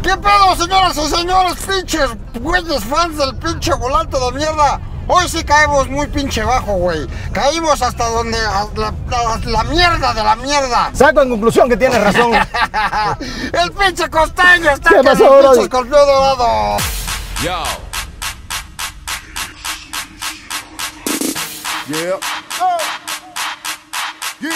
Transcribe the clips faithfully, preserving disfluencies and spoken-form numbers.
¿Qué pedo, señoras y señores? Pinches güeyes fans del pinche volante de mierda. Hoy sí caemos muy pinche bajo, güey. Caímos hasta donde... La, la, la mierda de la mierda. Saco en conclusión que tienes razón. El pinche costeño está ¿Qué con pasó, el bro? pinche escorpión dorado. Yo. Yeah. Oh. Yeah.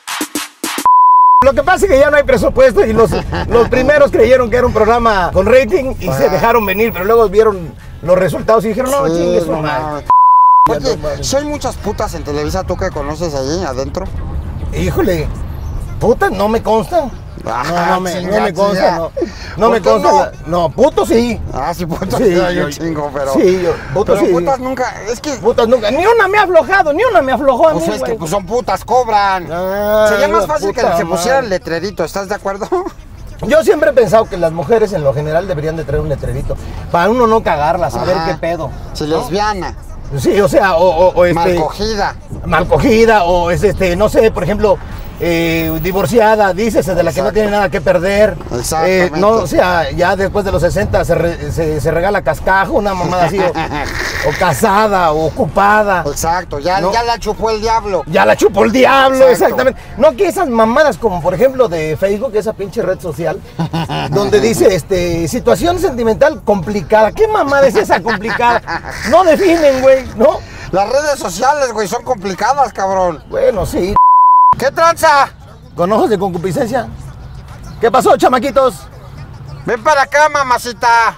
Lo que pasa es que ya no hay presupuesto y los, los primeros creyeron que era un programa con rating y se dejaron venir, pero luego vieron los resultados y dijeron, no, Sí, chingue su no, madre. no. Oye, si hay muchas putas en Televisa, ¿tú que conoces allí adentro? Híjole, putas no me consta. No, no me, no me consta, no. No me ¿Por qué consta. No, no puto sí. Ah, sí, putas Sí, sí, hay yo- un chingo, pero... Sí, yo, putos pero sí. putas nunca... Es que... Putas nunca, ni una me ha aflojado, ni una me aflojó a mí, Pues es que güey. pues son putas, cobran. Ay, Sería más la fácil que puta se pusieran madre. letrerito, ¿estás de acuerdo? Yo siempre he pensado que las mujeres en lo general deberían de traer un letrerito para uno no cagarla, saber Ajá. qué pedo. Si lesbiana, Sí, o sea, o, o, o este, mal cogida. mal cogida, o es este, no sé, por ejemplo, eh, divorciada, dícese, de la que no Exacto. tiene nada que perder. Exactamente. Eh, no, o sea, ya después de los sesenta se, re- se, se regala cascajo, una mamada así, o, o casada, o ocupada. Exacto, ya, No. ya la chupó el diablo. Ya la chupó el diablo, Exacto. exactamente. No que esas mamadas como por ejemplo de Facebook, esa pinche red social, donde dice este situación sentimental complicada. ¿Qué mamada es esa complicada? No definen, güey, ¿no? Las redes sociales, güey, son complicadas, cabrón. Bueno, sí. ¿Qué tranza? Con ojos de concupiscencia. ¿Qué pasó, chamaquitos? Ven para acá, mamacita.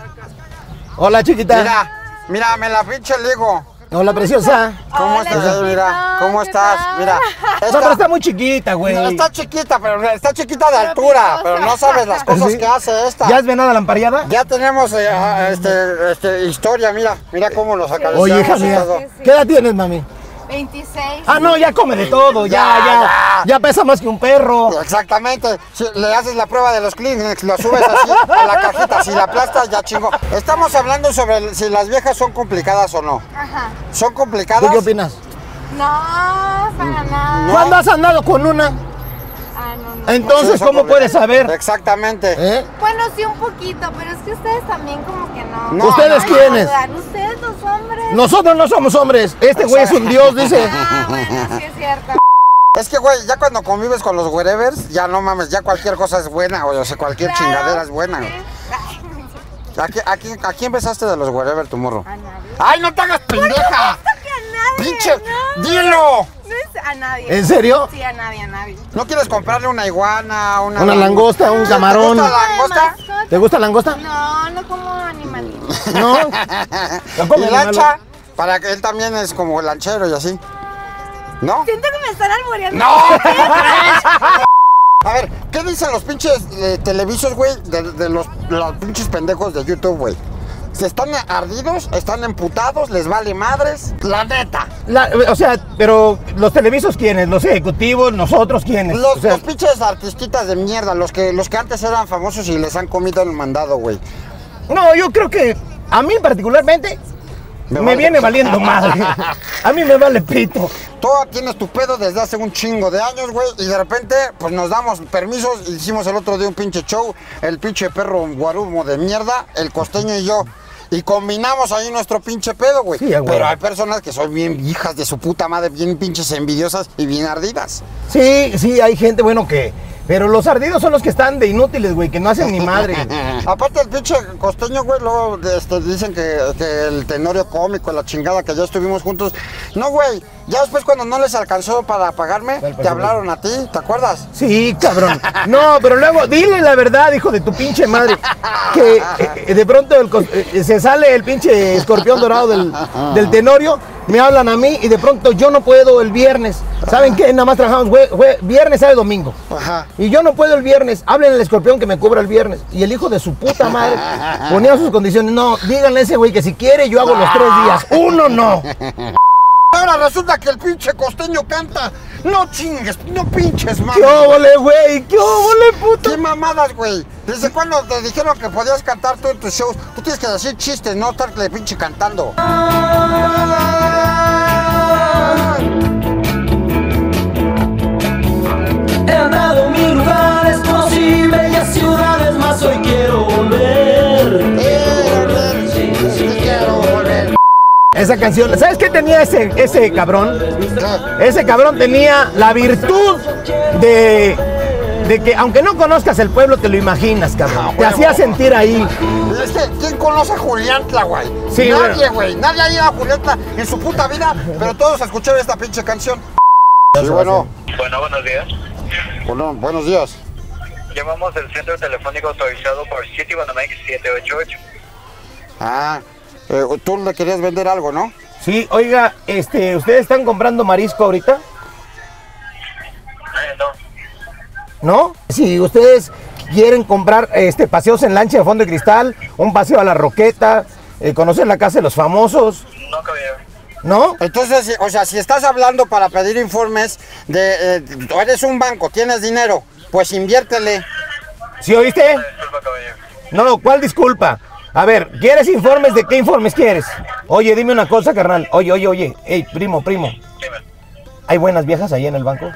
Hola, chiquita. Mira, mira, me la pinche ligo. Hola, preciosa. ¿Cómo Hola, estás? chiquito, Mira, ¿cómo ¿qué estás? tal? Mira, No, pero está muy chiquita, güey. no, está chiquita, pero está chiquita de altura, pero no sabes las cosas Sí. que hace esta. ¿Ya has venado a la ampareada? Ya tenemos eh, ah, este, este, historia, mira, mira cómo los acariciamos. Oye, hija y mía, todo. Sí, sí. ¿qué edad tienes, mami? veintiséis. Ah, no, ya come de todo, ya, Ya, ya. ya. Ya pesa más que un perro. Exactamente, si le haces la prueba de los Kleenex, lo subes así a la cajita, si la aplastas ya chingo. Estamos hablando sobre el- si las viejas son complicadas o no. Ajá. ¿Son ¿Tú complicadas? qué opinas? No, para nada. ¿Cuándo has andado con una? Ah, no, no. Entonces, son ¿cómo complicadas. puedes saber? Exactamente. ¿Eh? Bueno, sí, un poquito, pero es que ustedes también como que no. No, ¿Ustedes no, quiénes? Ustedes los hombres. Nosotros no somos hombres. Este güey es un dios, dice. Ah, bueno, sí es cierto. Es que, güey, ya cuando convives con los wherevers, ya no mames, ya cualquier cosa es buena, güey, o sea, cualquier Claro, chingadera es buena, güey. sí. ¿A, qui- a, quién- ¿A quién besaste de los wherever, tu morro? A nadie. ¡Ay, no te hagas pendeja! Que a nadie. ¡Pinche! No, ¡Dilo! no es a nadie. ¿En serio? Sí, a nadie, a nadie. ¿No quieres comprarle una iguana, una... Una langosta, un camarón. ¿Te gusta la langosta? ¿Te gusta la langosta? No, no como animalitos. No. ¿La come ¿Y el lancha? Para que él también es como lanchero y así. ¿No? Siento que me están alboreando. ¡No! A ver, ¿qué dicen los pinches eh, televisos, güey, de, de los, los pinches pendejos de YouTube, güey? ¿Se están ardidos? ¿Están emputados? ¿Les vale madres? La neta. La- o sea, pero los televisos, ¿quiénes? Los ejecutivos, nosotros, ¿quiénes? Los, O sea, los pinches artistitas de mierda, los que, los que antes eran famosos y les han comido el mandado, güey. no, yo creo que a mí particularmente Me me, vale. viene valiendo madre. A mí me vale pito. Tú tienes tu pedo desde hace un chingo de años, güey, y de repente, pues nos damos permisos. Hicimos el otro día un pinche show, el pinche perro guarumo de mierda, el costeño y yo. Y combinamos ahí nuestro pinche pedo, güey. Sí, a huevo. Pero hay personas que son bien hijas de su puta madre, bien pinches envidiosas y bien ardidas. Sí, sí, hay gente, bueno, que... Pero los ardidos son los que están de inútiles, güey, que no hacen ni madre. Aparte el pinche costeño, güey, luego este, dicen que, que el tenorio cómico, la chingada, que ya estuvimos juntos. No, güey, ya después cuando no les alcanzó para pagarme, te hablaron a ti, ¿te acuerdas? Sí, cabrón. No, pero luego, dile la verdad, hijo de tu pinche madre. Que eh, de pronto el cos- eh, se sale el pinche escorpión dorado del, del tenorio, me hablan a mí y de pronto yo no puedo el viernes. ¿Saben qué? Nada más trabajamos jue- jue- viernes, sábado y domingo. Ajá. Y yo no puedo el viernes. Hablen al escorpión que me cubra el viernes. Y el hijo de su puta madre ponía sus condiciones. No, díganle a ese güey que si quiere yo hago los tres días. Uno no. Ahora resulta que el pinche costeño canta. No chingues, no pinches mames. ¿Qué óvole, güey? ¿Qué óvole, puta? ¿Qué mamadas, güey? ¿Desde cuándo te dijeron que podías cantar tú en tus shows? Tú tienes que decir chistes, no estarle pinche cantando. He andado mil lugares, conocí bellas ciudades, mas hoy quiero volver. esa canción. ¿Sabes qué tenía ese, ese cabrón? ¿Qué? Ese cabrón tenía la virtud de, de que aunque no conozcas el pueblo, te lo imaginas, cabrón. Ah, Te huevo. hacía sentir ahí. Es que, ¿quién conoce a Juliantla, güey? Sí, Nadie, güey. Nadie ha ido a Juliantla en su puta vida, pero todos escucharon esta pinche canción. Sí, bueno. Bueno, buenos días. Bueno, buenos días. Llamamos del centro telefónico autorizado por Citibanamex siete ocho ocho. Ah, eh, tú le querías vender algo, ¿no? Sí, oiga, este, ¿ustedes están comprando marisco ahorita? Eh, no, ¿No? Si ustedes quieren comprar este paseos en lancha de fondo de cristal, un paseo a la Roqueta, eh, conocer la casa de los famosos, no caballero. ¿no? Entonces, si- o sea, si estás hablando para pedir informes de, eh, eres un banco, tienes dinero, pues inviértele. ¿Sí oíste? Disculpa, caballero. No, ¿cuál disculpa? A ver, ¿quieres informes? ¿De qué informes quieres? Oye, dime una cosa, carnal. Oye, oye, oye. Ey, primo, primo. Dime. ¿Hay buenas viejas ahí en el banco? No,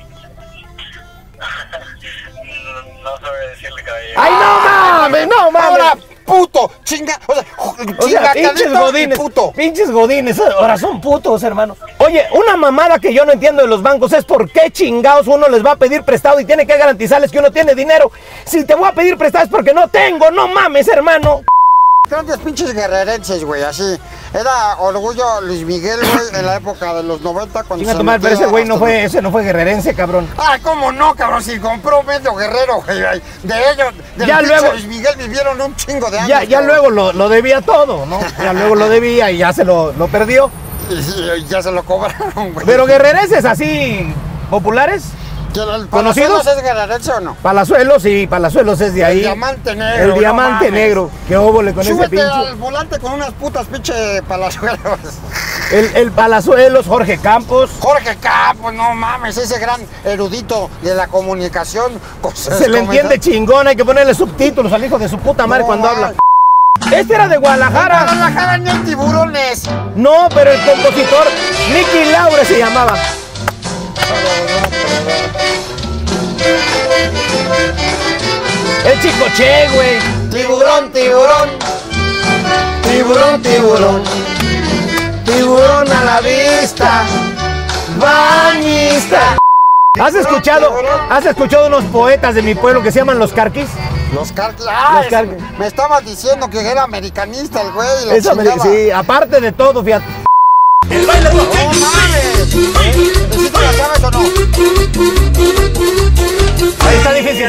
no sabré decirle, caballero. ¡Ay, no mames! ¡No mames! Ahora, puto, chinga, o sea, O sea, chingatadito pinches y godines, puto. pinches godines, ahora son putos, hermano. Oye, una mamada que yo no entiendo de los bancos es por qué chingados uno les va a pedir prestado y tiene que garantizarles que uno tiene dinero. Si te voy a pedir prestado es porque no tengo, no mames, hermano. Grandes pinches guerrerenses, güey, así. Era orgullo Luis Miguel, güey, en la época de los noventa cuando Chinga se tu madre, pero metía ese güey no hasta fue, ese no fue guerrerense, cabrón. Ay, cómo no, cabrón, si compró medio guerrero, güey. ay, De ellos, del Ya pinche luego- Luis Miguel vivieron un chingo de años. Ya, ya cabrón. luego lo, lo debía todo, ¿no? Ya luego lo debía y ya se lo, lo perdió. Y, y ya se lo cobraron, güey. Pero guerrerenses así populares, ¿Quién, el ¿conocidos? Palazuelos es guerrerense o no? Palazuelos, sí, Palazuelos es de ahí. El diamante negro. El no diamante mames. negro. Qué óvole con ese Súbete pinche. al volante con unas putas pinche palazuelos. El, el Palazuelos, Jorge Campos. Jorge Campos, no mames, ese gran erudito de la comunicación. Cosas Se le como entiende esas. chingón, hay que ponerle subtítulos al hijo de su puta madre No, cuando mames. habla. Este era de Guadalajara. Guadalajara ni hay tiburones. No, pero el compositor Nicky Laure se llamaba. El Chicoche, güey. Tiburón, tiburón. Tiburón, tiburón. Tiburón a la vista. Bañista. ¿Has escuchado, has escuchado unos poetas de mi pueblo que se llaman los Carquis? Los carques. Ah, Los es- carques. me estabas diciendo que era americanista el güey. la Eso me- chingada. sí, aparte de todo, fíjate. ¡No mames! ¿Sí te la sabes o no? Ahí está difícil.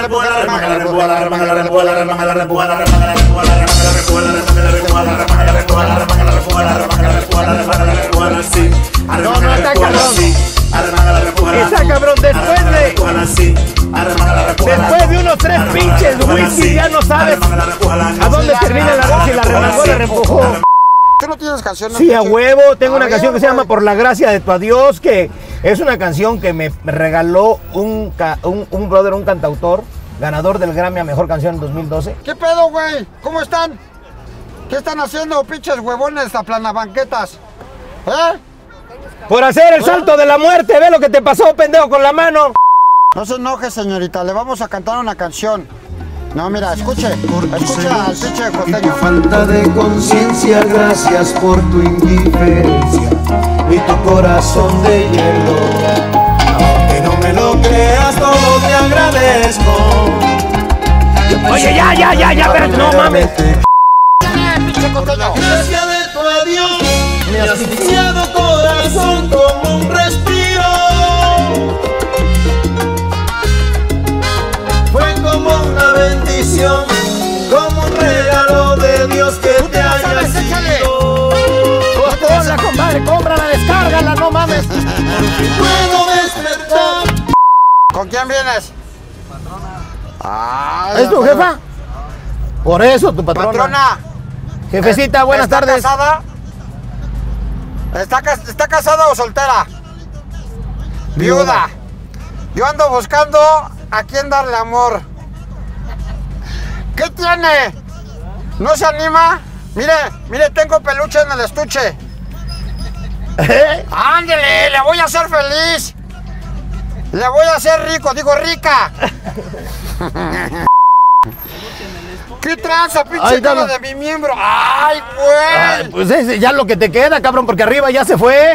No, no, está cabrón. Está cabrón, después de, después de unos tres pinches whisky ya no sabes a dónde termina la, si la remangó o la reempujó. ¿Tú no tienes canciones? Sí, a pinche? huevo, tengo A una ver, canción que se güey. llama Por la gracia de tu adiós, que es una canción que me regaló un, ca- un, un brother, un cantautor, ganador del Grammy a Mejor Canción en dos mil doce. ¿Qué pedo, güey? ¿Cómo están? ¿Qué están haciendo, pinches huevones aplanabanquetas? ¿Eh? Por hacer el salto de la muerte, ve lo que te pasó, pendejo, con la mano. No se enoje, señorita, le vamos a cantar una canción. No, mira, escuche, escucha al pinche Y tu costeño. falta de conciencia, gracias por tu indiferencia y tu corazón de hielo. Aunque no me lo creas, todo te agradezco. Oye, ya, ya, ya, ya, pero no mames. Pinche costeño. Gracias de tu adiós, mi asfixiado corazón como un respiro. Fue como una bendición, como un regalo de Dios que te haya sabes, échale. sido. Hola, compadre, cómprala, descárgala, no mames. Puedo despertar. ¿Con quién vienes? Ah, ¿Es tu jefa? Por eso, tu patrona. Patrona. Jefecita, buenas ¿Está tardes. casada? ¿Está, cas- ¿Está casada o soltera? Viuda. Yo ando buscando a quién darle amor. ¿Qué tiene? ¿No se anima? Mire, mire, tengo peluche en el estuche. ¿Eh? ¡Ándele! ¡Le voy a hacer feliz! ¡Le voy a hacer rico! ¡Digo rica! ¿Qué tranza, pinche Ay, cara dale. de mi miembro? ¡Ay, güey! Ay, pues ese, ya lo que te queda, cabrón, porque arriba ya se fue.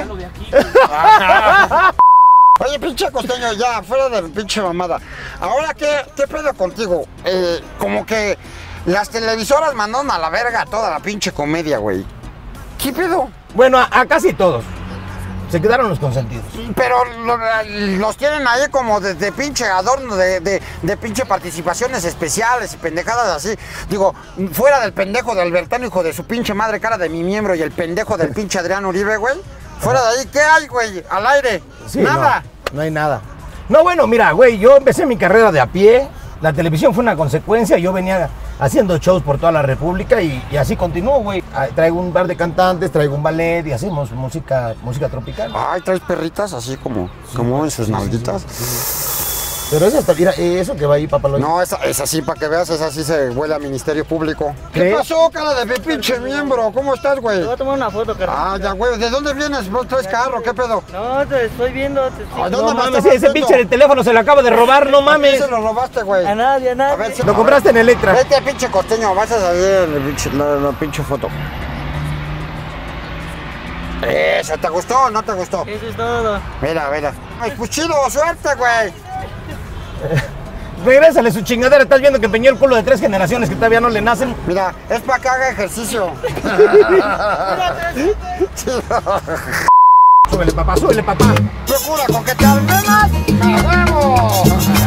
Oye, pinche costeño, ya, fuera de pinche mamada. Ahora, ¿qué, qué pedo contigo? Eh, como que las televisoras mandaron a la verga toda la pinche comedia, güey. ¿Qué pedo? Bueno, a, a casi todos. Se quedaron los consentidos. Pero lo- los tienen ahí como de, de pinche adorno, de, de, de pinche participaciones especiales y pendejadas así. Digo, fuera del pendejo de Albertano, hijo de su pinche madre, cara de mi miembro, y el pendejo del pinche Adrián Uribe, güey. Fuera de ahí, ¿qué hay, güey? Al aire. Sí, Nada. No, no hay nada. No, bueno, mira, güey, yo empecé mi carrera de a pie. La televisión fue una consecuencia. Yo venía haciendo shows por toda la República y, y así continúo, güey. Ah, traigo un bar de cantantes, traigo un ballet y hacemos música, música tropical. Ay, traes perritas así como, como en sus nalguitas. Pero eso hasta, mira, eh, eso que va ahí, papá. No, esa, es así, para que veas, esa sí se huele a Ministerio Público. ¿Qué ¿Crees? pasó, cara de mi pinche miembro? ¿Cómo estás, güey? Te voy a tomar una foto, carnal. Ah, ya, güey. ¿De dónde vienes, bro? ¿Traes carro? ¿Qué pedo? No, te estoy viendo. Te estoy... Ay, No ¿dónde me mames, estabas ese viendo? pinche de teléfono se lo acabo de robar, no ¿A quién mames. se lo robaste, güey? A nadie, a nadie. A ver, si- Lo compraste en Electra. Vete, pinche costeño, vas a salir el pinche- la, la pinche foto. Eso, ¿te gustó o no te gustó? Eso es todo. Mira, mira. Ay, pues chido, suerte, güey. Regrésale su chingadera, estás viendo que empeñó el culo de tres generaciones que todavía no le nacen. Mira, es para que haga ejercicio. Súbele, papá, súbele, papá. Procura coquetear más. ¡A huevo!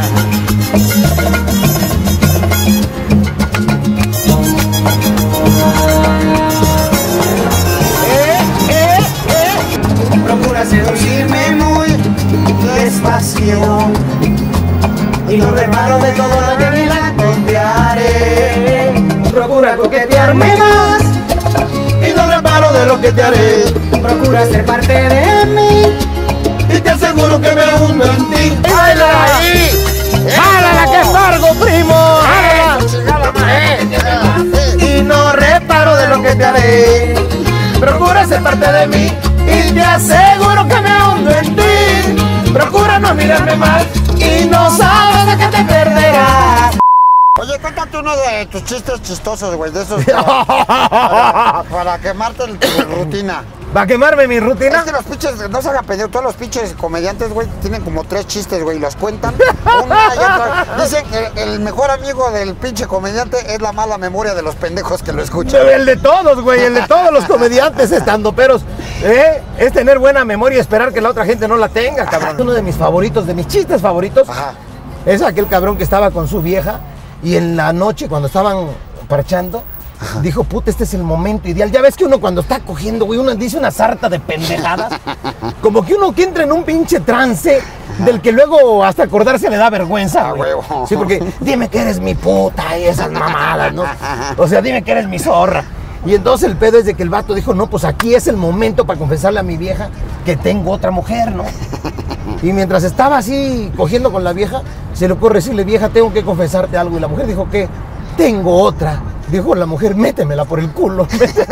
Procura seducirme muy despacio y no reparo de todo lo que me la confiaré. Procura coquetearme más y no reparo de lo que te haré. Procura ser parte de mí y te aseguro que me hundo en ti. ¡Jálala ahí! ¡Jálala que es largo, primo! ¡Jálala! Y no reparo de lo que te haré. Procura ser parte de mí y te aseguro que me hundo en ti. Procura no mirarme mal y no sabes de qué te perderás. Oye, cuéntate uno de tus chistes chistosos, güey, de esos para, para quemarte el- tu rutina. ¿Va a quemarme mi rutina? Es que los pinches, no se hagan pendejo, todos los pinches comediantes, güey, tienen como tres chistes, güey, y los cuentan una y otra. Dicen que el mejor amigo del pinche comediante es la mala memoria de los pendejos que lo escuchan. El de todos, güey, el de todos los comediantes estandoperos. ¿Eh? Es tener buena memoria y esperar que la otra gente no la tenga, cabrón. Uno de mis favoritos, de mis chistes favoritos, Ajá. es aquel cabrón que estaba con su vieja y en la noche, cuando estaban parchando, dijo, puta, este es el momento ideal. Ya ves que uno cuando está cogiendo, güey, uno dice una sarta de pendejadas. Como que uno que entra en un pinche trance del que luego hasta acordarse le da vergüenza, Ah, güey. huevo. Sí, porque dime que eres mi puta y esas mamadas, ¿no? O sea, dime que eres mi zorra. Y entonces el pedo es de que el vato dijo, no, pues aquí es el momento para confesarle a mi vieja que tengo otra mujer, ¿no? Y mientras estaba así cogiendo con la vieja, se le ocurre decirle, vieja, tengo que confesarte algo. Y la mujer dijo, ¿qué? Tengo otra. Dijo la mujer, métemela por el culo.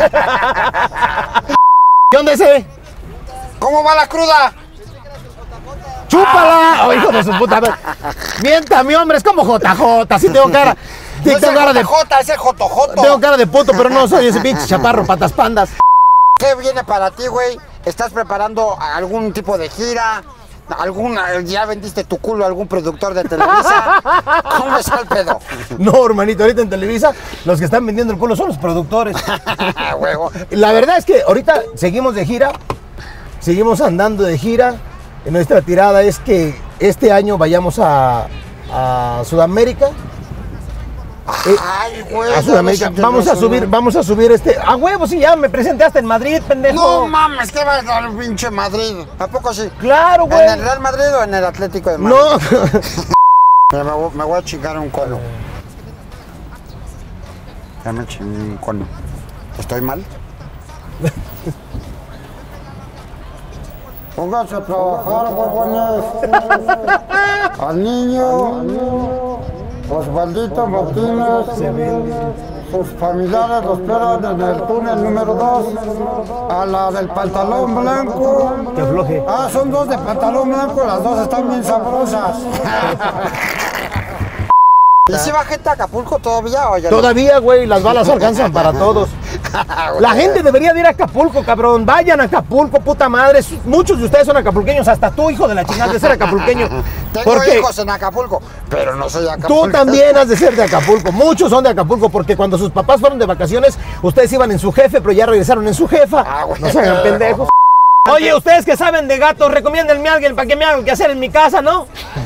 ¿Qué onda ese? ¿Cómo va la cruda? ¡Chúpala! Oh, hijo de su puta madre. Miéntame, hombre, es como J J, así tengo cara. Sí, No es tengo el cara de J J, es el Jotojoto. tengo cara de puto, pero no soy ese pinche chaparro, patas pandas. ¿Qué viene para ti, güey? ¿Estás preparando algún tipo de gira? ¿Alguna, ¿Ya vendiste tu culo a algún productor de Televisa? ¿Cómo está el pedo? No, hermanito, ahorita en Televisa los que están vendiendo el culo son los productores. Huevo. La verdad es que ahorita seguimos de gira, seguimos andando de gira. Nuestra tirada es que este año vayamos a, a Sudamérica. Ay, güey. A Sudamérica. Vamos a subir, vamos a subir este. A huevo, sí, ya me presenté hasta en Madrid, pendejo. No mames, ¿qué vas al pinche Madrid? ¿A poco sí? Claro, güey. ¿En el Real Madrid o en el Atlético de Madrid? No. Mira, me, voy, me voy a chingar un cono. Ya me chingué un cono. ¿Estoy mal? Pónganse a trabajar, huevones. Al niño, Osvaldito Martínez, sus familiares lo esperan en el túnel número dos. A la del pantalón blanco. Que afloje. Ah, son dos de pantalón blanco, las dos están bien sabrosas. ¿Y si va gente a Acapulco todavía o ya Todavía, güey, las balas alcanzan para todos. La gente debería de ir a Acapulco, cabrón. Vayan a Acapulco, puta madre. Muchos de ustedes son acapulqueños, hasta tú, hijo de la chingada, de ser acapulqueño. Tengo Porque hijos en Acapulco, pero no soy Acapulco. tú también has de ser de Acapulco. Muchos son de Acapulco, porque cuando sus papás fueron de vacaciones, ustedes iban en su jefe, pero ya regresaron en su jefa. Ah, güey. No se hagan pendejos. Oye, ustedes que saben de gatos, recomiéndenme a alguien para que me hagan qué hacer en mi casa, ¿no?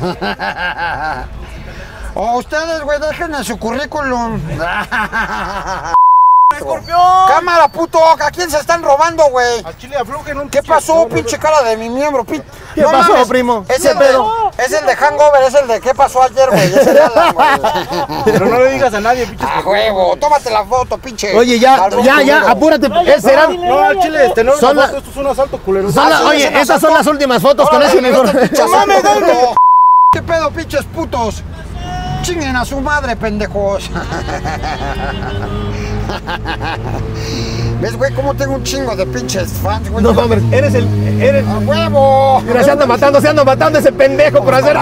O ustedes, güey, dejen en su currículum. ¡Escorpión! Cámara, puto, ¿a quién se están robando, güey? A Chile aflojen un ¿Qué pasó, pinche cara de mi miembro? Pin... ¿Qué pasó, primo? Es ¿Qué el, pedo? de, es el de Hangover, es el de ¿qué pasó ayer, güey? Es el Alan, güey. Pero no le digas a nadie, pinche. A huevo, tómate la foto, pinche. Oye, ya, cabrón ya, ya, culero. apúrate. ¿Ese serán? No, al chile, este no es Son una la- foto, esto es un asalto culero. Son la- Ah, sí, oye, es un esas son asalto. las últimas fotos con Órale, ese uniforme. vete, pinche ¡No mames, asalto, dale! puto. ¿Qué pedo, pinches putos? Chinguen a su madre, pendejos. ¿Ves, güey, cómo tengo un chingo de pinches fans, güey? No mames, eres el. Eres. ¡A huevo! Mira, se anda matando, se anda matando ese pendejo por hacer.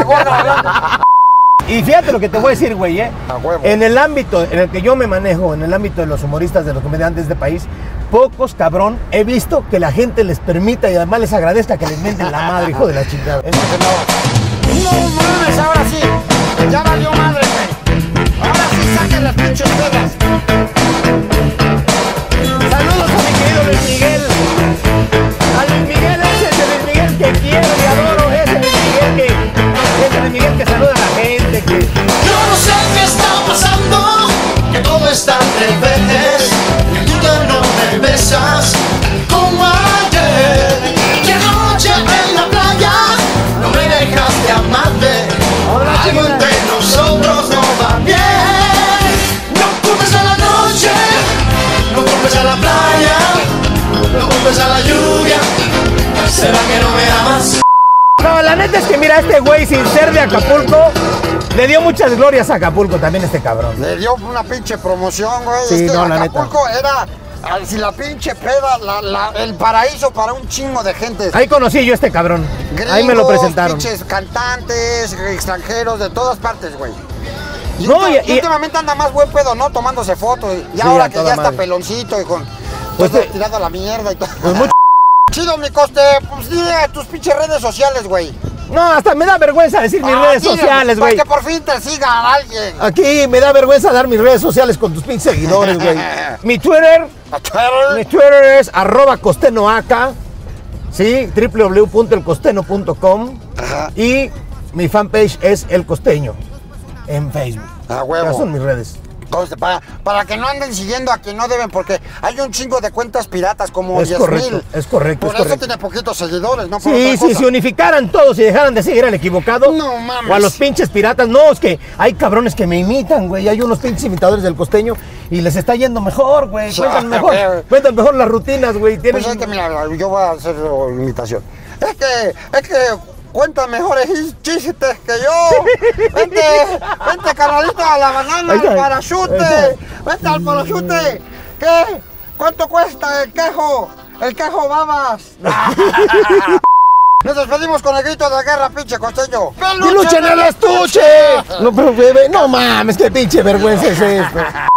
Y fíjate lo que te voy a decir, güey, ¿eh? A huevo. En el ámbito en el que yo me manejo, en el ámbito de los humoristas, de los comediantes de país, pocos, cabrón, he visto que la gente les permita y además les agradezca que les menten la madre, hijo de la chingada. Eso que no. No mames, ahora sí. Ya valió madre, güey. Ahora sí saquen las pinches pedas. Saludos a mi querido Luis Miguel. A Luis Miguel, ese es el Luis Miguel que quiero y adoro. Ese Luis Miguel que. Ese Luis Miguel que saluda a la gente. Que... Yo no sé qué está pasando, que todo está al revés. Que tú ya no me besas como ayer. Que anoche en la playa no me dejas de amarte. Algo entre nosotros no va bien. No culpes a la noche, no culpes a la playa, no culpes a la lluvia. ¿Será que no me amas? No, la neta es que mira, este güey sin ser de Acapulco, le dio muchas glorias a Acapulco también este cabrón. Le dio una pinche promoción, güey. Sí, Este no, la neta. Acapulco era, al- si la pinche peda, la, la- el paraíso para un chingo de gente. Ahí conocí yo a este cabrón. Gringos, Ahí me lo presentaron. pinches cantantes, extranjeros, de todas partes, güey. Y, No, ulti- y- y últimamente anda más buen pedo, ¿no? Tomándose fotos. Y Sí, ahora a que toda ya está madre. peloncito y con Pues todo te- tirado a la mierda y todo. Pues mucho- Chido, mi coste, pues dile a tus pinches redes sociales, güey. No, hasta me da vergüenza decir mis Ah, redes dile, sociales, güey. Para que por fin te siga alguien. Aquí me da vergüenza dar mis redes sociales con tus pinches seguidores, güey. Mi Twitter, A Twitter. mi Twitter es arroba costenoaca, sí, w w w punto el costeño punto com Ajá. y mi fanpage es El Costeño en Facebook. A huevo. Esas son mis redes. Entonces, para, para que no anden siguiendo a quien no deben, porque hay un chingo de cuentas piratas como Es diez correcto, mil. es correcto, Por es eso correcto. tiene poquitos seguidores, ¿no? Por Sí, otra sí, cosa. si unificaran todos y dejaran de seguir al equivocado. No mames. O a los pinches piratas. No, es que hay cabrones que me imitan, güey. Hay unos pinches imitadores del Costeño y les está yendo mejor, güey. Cuentan Ah, mejor, güey. cuentan mejor las rutinas, güey. Tienen... Pues es que, mira, yo voy a hacer imitación. Es que, es que cuentan mejores chistes que yo. Vente, vente, carnalito, a la banana, Ahí está. al parachute. Vente al parachute. ¿Qué? ¿Cuánto cuesta el quejo? El quejo babas. Nos despedimos con el grito de guerra, pinche costeño. ¡Peluche en el estuche! No, pero bebé, no mames, qué pinche vergüenza es esto.